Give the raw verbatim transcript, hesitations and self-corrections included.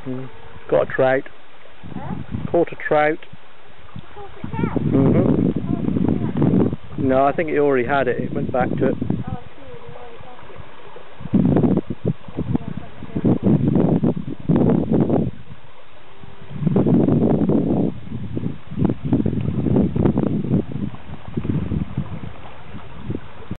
Mm. Got a trout. Huh? Caught a trout. Caught it out? Mm-hmm. No, I think he already had it. It went back to it.